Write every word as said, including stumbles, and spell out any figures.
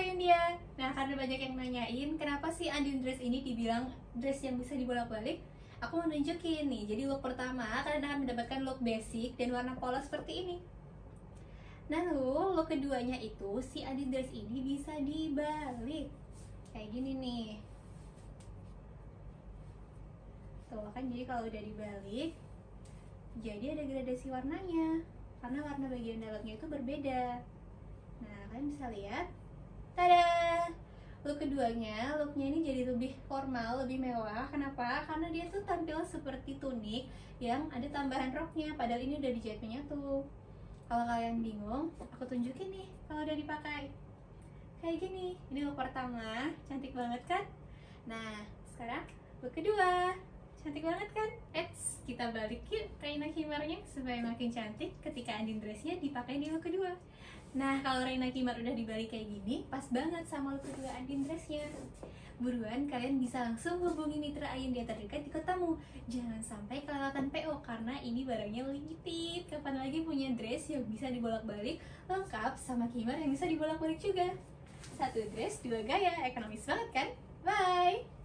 India. Nah, karena banyak yang nanyain kenapa sih Andin dress ini dibilang dress yang bisa dibolak-balik, aku mau nunjukin nih. Jadi look pertama kalian akan mendapatkan look basic dan warna polos seperti ini. Lalu look keduanya itu si Andin dress ini bisa dibalik kayak gini nih. Tuh kan, jadi kalau udah dibalik jadi ada gradasi warnanya karena warna bagian dalamnya itu berbeda. Nah, kalian bisa lihat. Tada! Look keduanya, looknya ini jadi lebih formal, lebih mewah. Kenapa? Karena dia tuh tampil seperti tunik yang ada tambahan roknya, padahal ini udah dijahit menyatu. Kalau kalian bingung, aku tunjukin nih kalau udah dipakai. Kayak gini. Ini look pertama, cantik banget kan? Nah, sekarang look kedua. Cantik banget kan? Eits, kita balikin Reina Khimarnya supaya makin cantik ketika Andin dressnya dipakai di look kedua. Nah, kalau Reina Khimar udah dibalik kayak gini, pas banget sama look kedua Andin dressnya. Buruan, kalian bisa langsung hubungi mitra Ayunda terdekat di kotamu. Jangan sampai kelewatan P O karena ini barangnya limited. Kapan lagi punya dress yang bisa dibolak-balik, lengkap sama khimar yang bisa dibolak-balik juga. Satu dress, dua gaya, ekonomis banget kan? Bye!